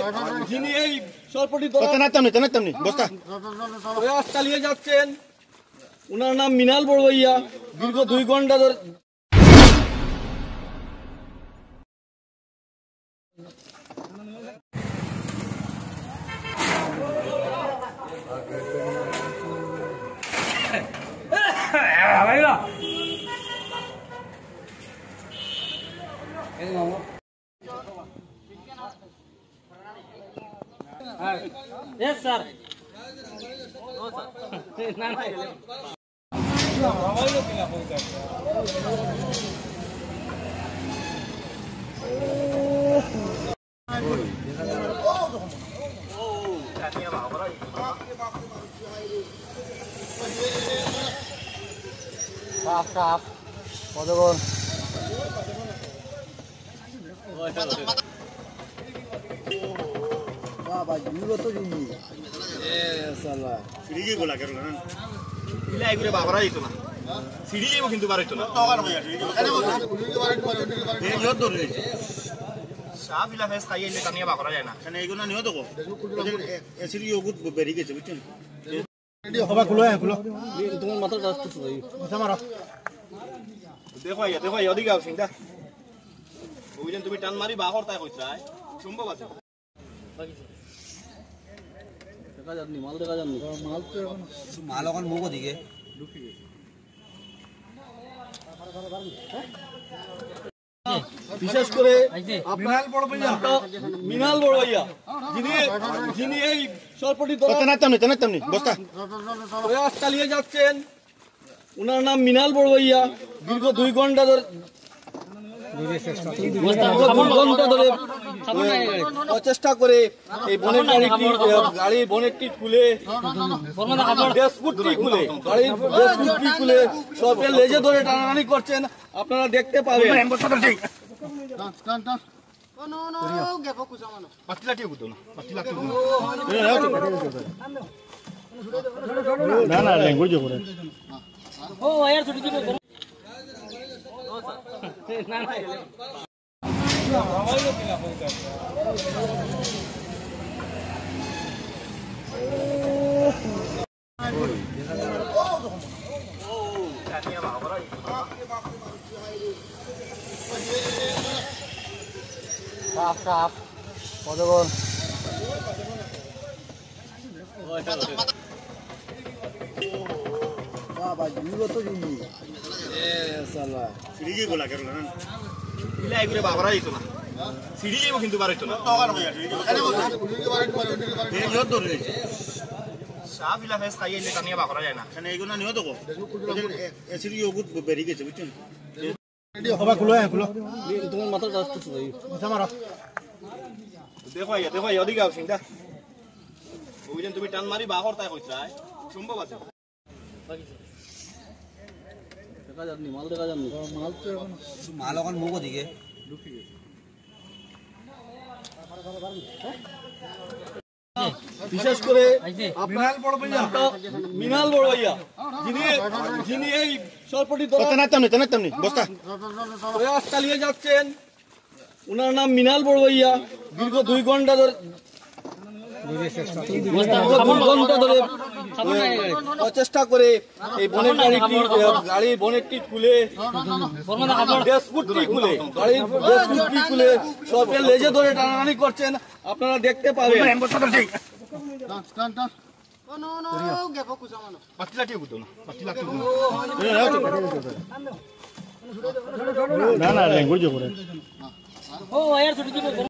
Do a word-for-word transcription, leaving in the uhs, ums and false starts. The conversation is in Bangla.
যিনি এই সরপটি প্রয়াস চালিয়ে যাচ্ছেন ওনার নাম মিনাল বড়ভাইয়া। দীর্ঘ দুই ঘন্টা ধরে Yes, sir. No, sir. No, Saaf, saaf. Podogol. Wah, dulu tuh ini. Eh, salah. Sini bola karo na. Ila egure babara itu na. Sini jebo kintu bar itu na. Togar bhaiya. Ane bol. Eh, jod dor ni. Saaf ila fes khaiye le taniya babara jay na. Kane eguna niyo to ko. E siri yogut beri geche buchchen. Hoba khulo hai khulo. Tumar matar rasto to bhai. Acha maro. দেখো আইয়া দেখো আইয়া ওদিকে আও সিংদা ওইজন তুমি টান মারি বাহর তাই কইছরা সম্ভব আছে দেখা যায়নি মাল দেখা যায়নি মাল তো মাল এখন মুখ ওদিকে ঢুকি বিশেষ করে আপনার বড় ভাইয়া মিনাল বড় ভাইয়া যিনি যিনি এই সরপটি দোকান তেমনি তেমনি তেমনি বস্তা প্রয়াস চালিয়ে যাচ্ছেন ওনার নাম মিনাল বড়ভাইয়া। দীর্ঘ দুই ঘন্টা ধরে প্রচেষ্টা করে এই বনের গাড়িটি গাড়ির বনেটটি খুলে ড্যাশবোর্ডটি খুলে গাড়ির ড্যাশবোর্ডটি খুলে সরপের লেজে ধরে টানাটানি করছেন আপনারা দেখতে পাবেন। না না ল্যাঙ্গুয়েজ করে ও यार छोटी छोटी करो ना ना हवाई किला होगा साफ साफ podogol Wah, dulu tuh ini. Eh, salah. Sini jebo bola karo na. Ila egure babara itu na. Sini jebo kintu bar itu na. Togar bhaiya. Ane bol. Eh, jod dor ni. Saaf ila fes khaiye le taniya babara jay na. Kane eguna niyo to ko. E siri yogut beri geche buchchen. Hoba khulo hai khulo. Tumar matar rasto to bhai. Acha maro. দেখো আইয়া দেখো আইয়া ওদিকে আও সিংদা ওইজন তুমি টান মারি বাহর তাই কইছরা সম্ভব আছে দেখা যায়নি মাল দেখা যায়নি মাল তো মাল এখন মুখ ওদিকে ঢুকি বিশেষ করে আপনার বড় ভাইয়া মিনাল বড় ভাইয়া যিনি যিনি এই সরপটি দোকান তেমনি তেমনি তেমনি বস্তা প্রয়াস চালিয়ে যাচ্ছেন ওনার নাম মিনাল বড়ভাইয়া। দীর্ঘ দুই ঘন্টা ধরে প্রচেষ্টা করে এই বনের গাড়িটি গাড়ির বনেটটি খুলে ড্যাশবোর্ডটি খুলে গাড়ির ড্যাশবোর্ডটি খুলে সরপের লেজে ধরে টানাটানি করছেন আপনারা দেখতে পাবেন। না না ল্যাঙ্গুয়েজ করে ও यार छोटी छोटी